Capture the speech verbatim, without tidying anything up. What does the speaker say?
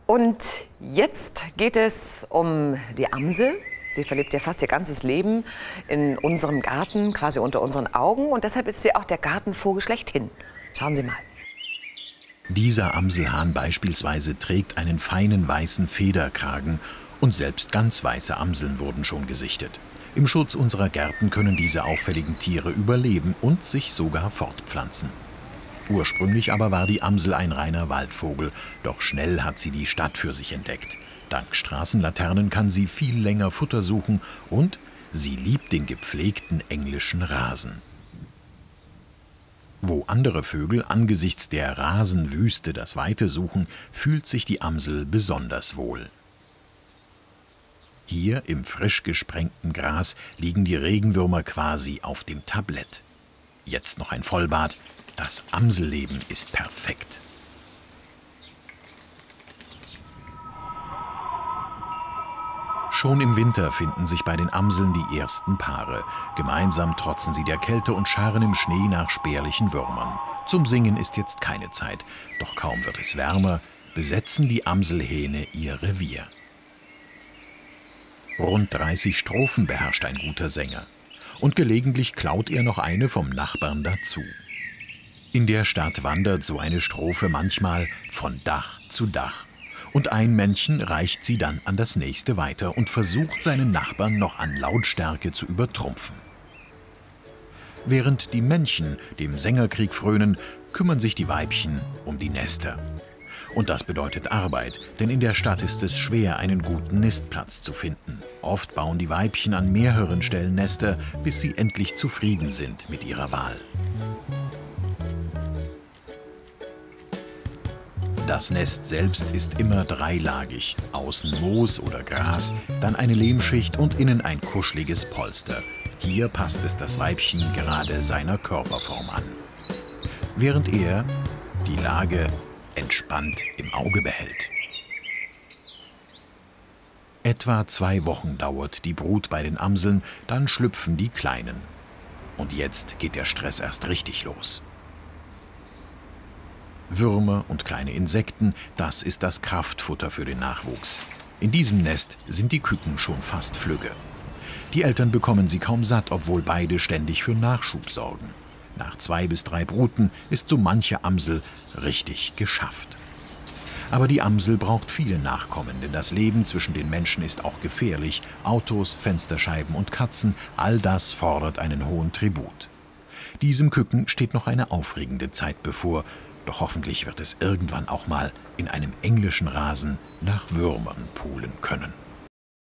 Und jetzt geht es um die Amsel. Sie verlebt ja fast ihr ganzes Leben in unserem Garten, quasi unter unseren Augen. Und deshalb ist sie auch der Gartenvogel schlechthin. Schauen Sie mal. Dieser Amselhahn beispielsweise trägt einen feinen weißen Federkragen und selbst ganz weiße Amseln wurden schon gesichtet. Im Schutz unserer Gärten können diese auffälligen Tiere überleben und sich sogar fortpflanzen. Ursprünglich aber war die Amsel ein reiner Waldvogel, doch schnell hat sie die Stadt für sich entdeckt. Dank Straßenlaternen kann sie viel länger Futter suchen und sie liebt den gepflegten englischen Rasen. Wo andere Vögel angesichts der Rasenwüste das Weite suchen, fühlt sich die Amsel besonders wohl. Hier im frisch gesprengten Gras liegen die Regenwürmer quasi auf dem Tablett. Jetzt noch ein Vollbad. Das Amselleben ist perfekt. Schon im Winter finden sich bei den Amseln die ersten Paare. Gemeinsam trotzen sie der Kälte und scharren im Schnee nach spärlichen Würmern. Zum Singen ist jetzt keine Zeit, doch kaum wird es wärmer, besetzen die Amselhähne ihr Revier. Rund dreißig Strophen beherrscht ein guter Sänger. Und gelegentlich klaut er noch eine vom Nachbarn dazu. In der Stadt wandert so eine Strophe manchmal von Dach zu Dach. Und ein Männchen reicht sie dann an das nächste weiter und versucht, seinen Nachbarn noch an Lautstärke zu übertrumpfen. Während die Männchen dem Sängerkrieg frönen, kümmern sich die Weibchen um die Nester. Und das bedeutet Arbeit, denn in der Stadt ist es schwer, einen guten Nistplatz zu finden. Oft bauen die Weibchen an mehreren Stellen Nester, bis sie endlich zufrieden sind mit ihrer Wahl. Das Nest selbst ist immer dreilagig, außen Moos oder Gras, dann eine Lehmschicht und innen ein kuscheliges Polster. Hier passt es das Weibchen gerade seiner Körperform an. Während er die Lage entspannt im Auge behält. Etwa zwei Wochen dauert die Brut bei den Amseln, dann schlüpfen die Kleinen. Und jetzt geht der Stress erst richtig los. Würmer und kleine Insekten, das ist das Kraftfutter für den Nachwuchs. In diesem Nest sind die Küken schon fast flügge. Die Eltern bekommen sie kaum satt, obwohl beide ständig für Nachschub sorgen. Nach zwei bis drei Bruten ist so manche Amsel richtig geschafft. Aber die Amsel braucht viele Nachkommen, denn das Leben zwischen den Menschen ist auch gefährlich. Autos, Fensterscheiben und Katzen, all das fordert einen hohen Tribut. Diesem Küken steht noch eine aufregende Zeit bevor, doch hoffentlich wird es irgendwann auch mal in einem englischen Rasen nach Würmern poolen können.